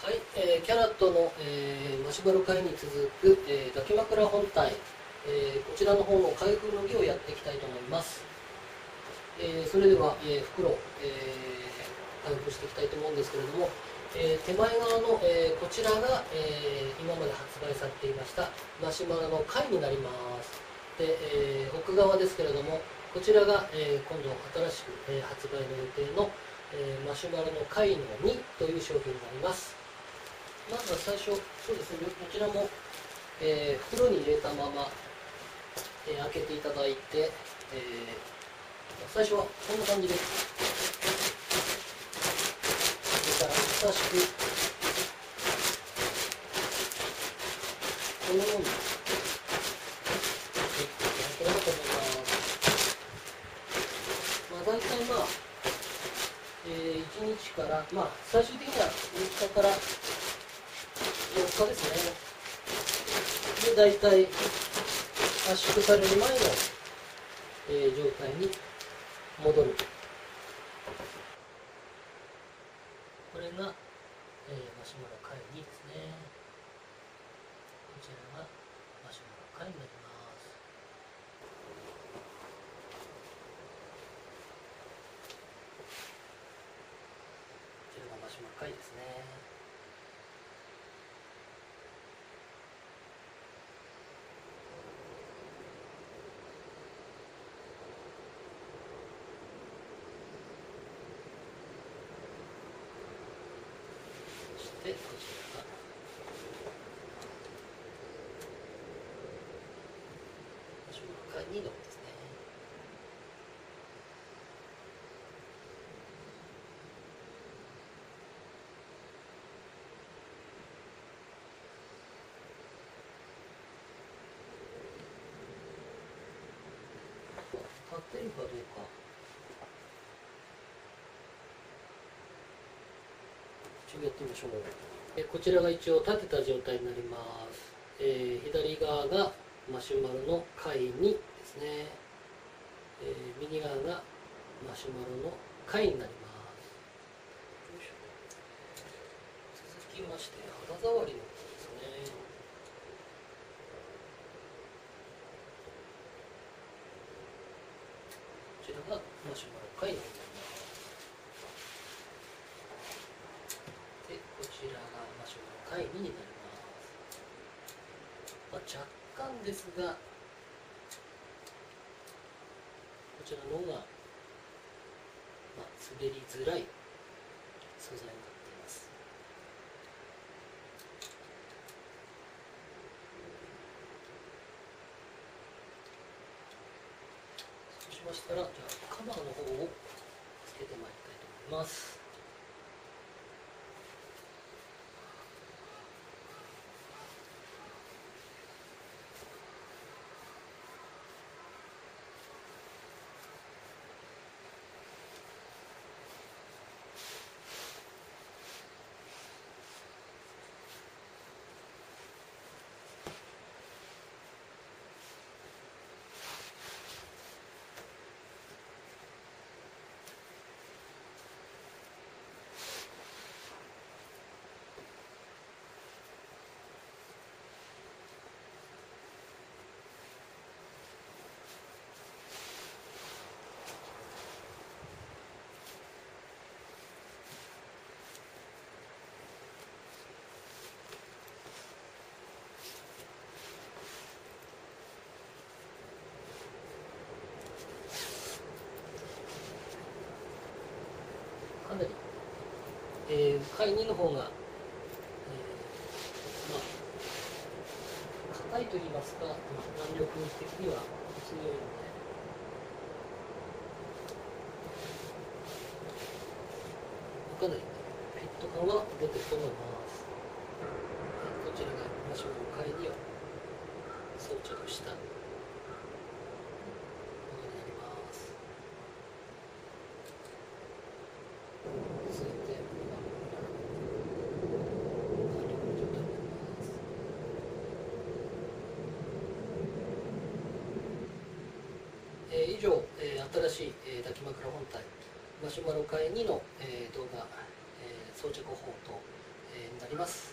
はい、キャラットの、マシュマロ界に続く、抱き枕本体、こちらの方の開封の儀をやっていきたいと思います。それでは、袋、開封していきたいと思うんですけれども、手前側の、こちらが、今まで発売されていましたマシュマロの貝になります。で、奥側ですけれども、こちらが、今度新しく、発売の予定の、マシュマロの貝の2という商品になります。まずは最初、そうですね、こちらも、袋に入れたまま、開けていただいて、最初はこんな感じです。それから優しく、このように、切っていただければと思います。大体1日から、最終的には3日から4日ですね。で、大体、圧縮される前の、状態に戻る。これが、マシュマロ貝2ですね。こちらがマシュマロ貝になります。こちらがマシュマロ貝ですね。で、こちらがマシュマロ貝2のですね。立ってるかどうか。やってみましょう。こちらが一応立てた状態になります。左側がマシュマロの貝2ですね。右側がマシュマロの貝になります。続きまして肌触りの方ですね。こちらがマシュマロ貝になります。で、こちらがマシュマロ貝2になります。若干ですが、こちらの方が、滑りづらい素材になっています。そうしましたら、じゃあカバーの方をつけてまいりたいと思います。かなり、貝2の方が、硬いと言いますか、弾力的には強いので、かなりフィット感は出てると思います。こちらがマシュマロ貝には装着したものになります。続いて、弾力の状態になります。以上、新しい、抱き枕本体マシュマロ界2の、動画、装着方法と、になります。 ます。